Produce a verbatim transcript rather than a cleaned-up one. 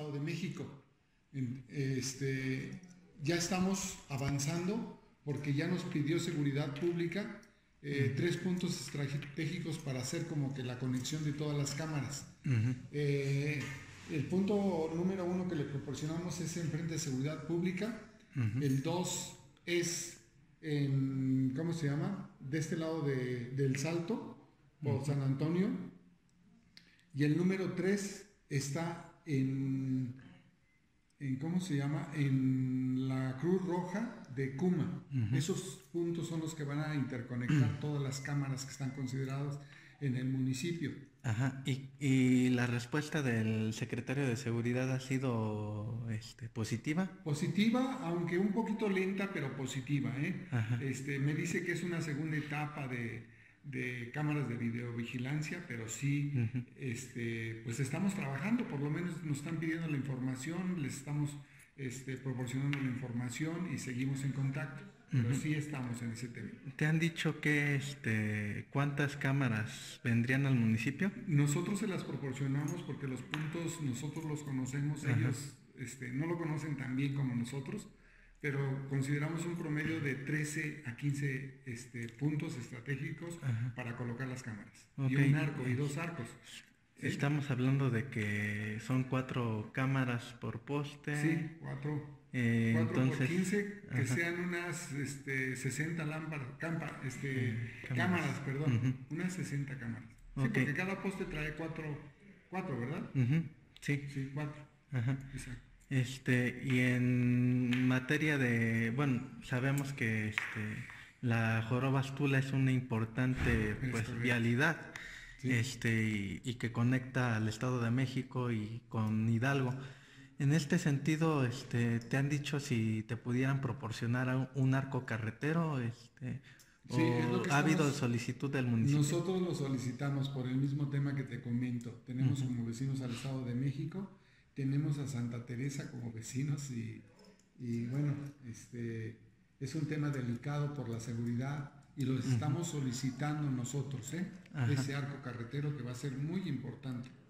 Estado de México. Este, ya estamos avanzando porque ya nos pidió Seguridad Pública eh, uh-huh. tres puntos estratégicos para hacer como que la conexión de todas las cámaras. Uh-huh. Eh, el punto número uno que le proporcionamos es enfrente de Seguridad Pública. Uh-huh. El dos es en, ¿cómo se llama? De este lado de, del Salto, por uh-huh. San Antonio. Y el número tres está en, en, ¿cómo se llama? En la Cruz Roja de Cuma. Uh-huh. Esos puntos son los que van a interconectar uh-huh. todas las cámaras que están consideradas en el municipio. Ajá, y, y la respuesta del secretario de Seguridad ha sido este, positiva. Positiva, aunque un poquito lenta, pero positiva, ¿eh? Este, me dice que es una segunda etapa de, de cámaras de videovigilancia, pero sí, uh-huh. este, pues estamos trabajando, por lo menos nos están pidiendo la información, les estamos este, proporcionando la información y seguimos en contacto. Pero uh-huh. sí estamos en ese tema. ¿Te han dicho que este, cuántas cámaras vendrían al municipio? Nosotros se las proporcionamos porque los puntos nosotros los conocemos, uh-huh. ellos este, no lo conocen tan bien como nosotros, pero consideramos un promedio de trece a quince este, puntos estratégicos uh-huh. para colocar las cámaras. Okay. Y un arco y dos arcos. ¿Sí? Estamos hablando de que son cuatro cámaras por poste. Sí, cuatro. Eh, cuatro entonces, por quince, que ajá. sean unas este, sesenta lámparas, campa, este, uh, cámaras. cámaras, perdón, uh-huh. unas sesenta cámaras. Sí, okay. Porque cada poste trae cuatro, cuatro, ¿verdad? Uh-huh. Sí. Sí, cuatro. Ajá. Exacto. Este, y en materia de, bueno, sabemos que este, la Jorobas Tula es una importante pues, es vialidad. Sí. Este, y, y que conecta al Estado de México y con Hidalgo. En este sentido, este, ¿te han dicho si te pudieran proporcionar un arco carretero? Este, sí, ¿O ha habido solicitud del municipio? Nosotros lo solicitamos por el mismo tema que te comento. Tenemos uh-huh. como vecinos al Estado de México, tenemos a Santa Teresa como vecinos y, y bueno, este, es un tema delicado por la seguridad y lo uh-huh. estamos solicitando nosotros, ¿eh? Ese arco carretero que va a ser muy importante.